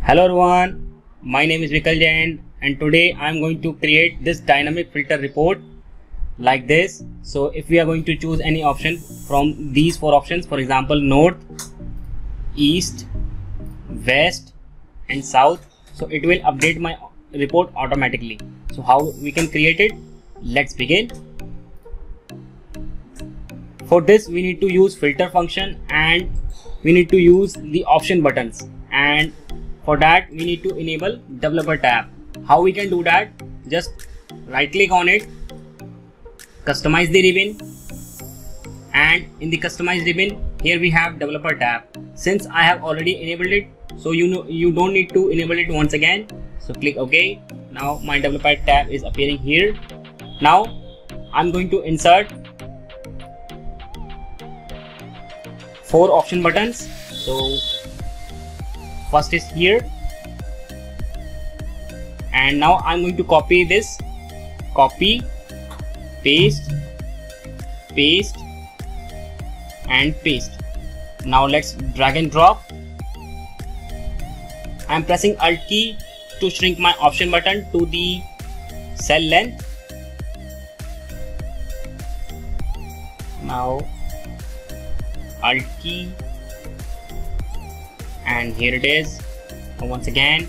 Hello everyone, my name is Vikal Jain and today I am going to create this dynamic filter report like this. So if we are going to choose any option from these four options, for example north, east, west and south, so it will update my report automatically. So how we can create it? Let's begin. For this we need to use filter function and we need to use the option buttons, and for that we need to enable developer tab. How we can do that? Just right click on it, customize the ribbon, and in the customize ribbon here we have developer tab. Since I have already enabled it, so you don't need to enable it once again. So click OK. Now my developer tab is appearing here. Now I'm going to insert 4 option buttons. So first is here, and now I'm going to copy this, copy, paste, paste and paste. Now let's drag and drop. I'm pressing Alt key to shrink my option button to the cell length. Now Alt key, and here it is. Once again,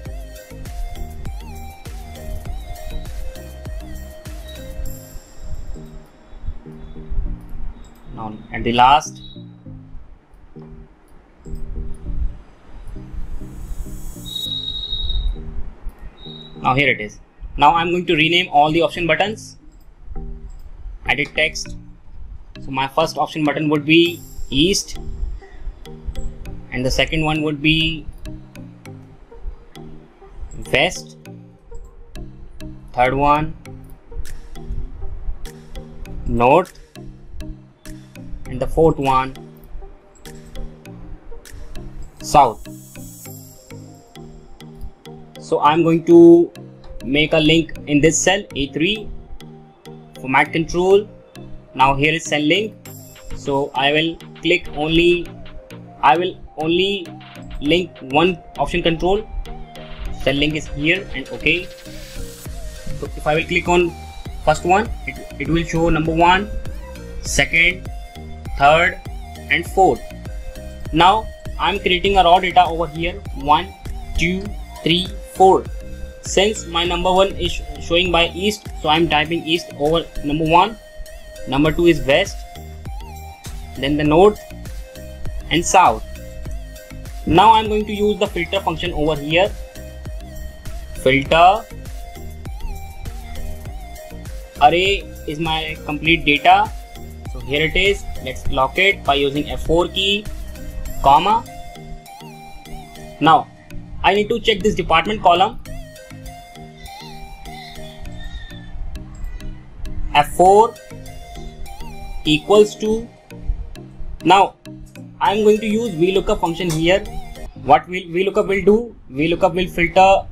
now at the last, now here it is. Now I'm going to rename all the option buttons. Edit text. So my first option button would be east, and the second one would be west, third one north, and the fourth one south. So I'm going to make a link in this cell A3, format control. Now here is cell link, so I will only link one option control. Cell link is here and OK. So if I will click on first one, it will show number 1, second, third and fourth. Now I'm creating a raw data over here, 1, 2, 3, 4. Since my number 1 is showing by east, so I'm typing east over number 1. Number 2 is west, then the north and south. Now I'm going to use the filter function over here. Filter array is my complete data. So here it is. Let's lock it by using F4 key, comma. Now I need to check this department column. F4 equals to, now I am going to use vlookup function here. What vlookup will do? Vlookup will filter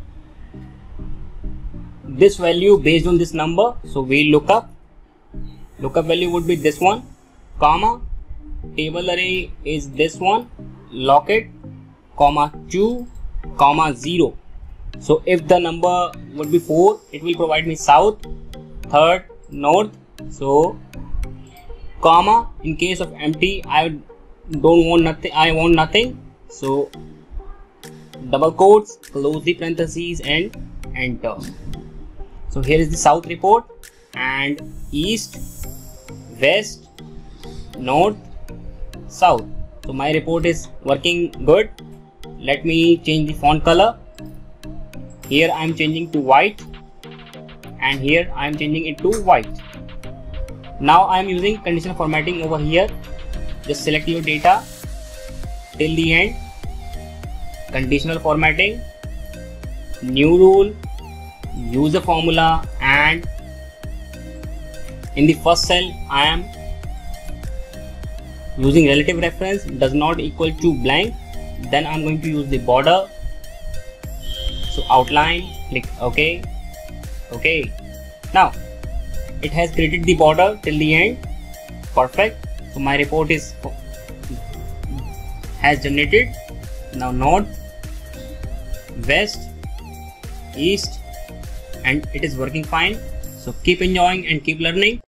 this value based on this number. So vlookup value would be this one, comma, table array is this one, lock it, comma 2, comma 0. So if the number would be 4, it will provide me south, third, north. So comma, in case of empty, I don't want nothing, I want nothing. So double quotes, close the parentheses and enter. So here is the south report, and east, west, north, south. So my report is working good. Let me change the font color. Here I am changing to white, and here I am changing it to white. Now I am using conditional formatting over here. Just select your data till the end. Conditional formatting, new rule, use the formula, and in the first cell I am using relative reference does not equal to blank. Then I am going to use the border. So outline, click OK. OK. Now it has created the border till the end. Perfect. So my report has generated. Now north, west, east, and it is working fine. So keep enjoying and keep learning.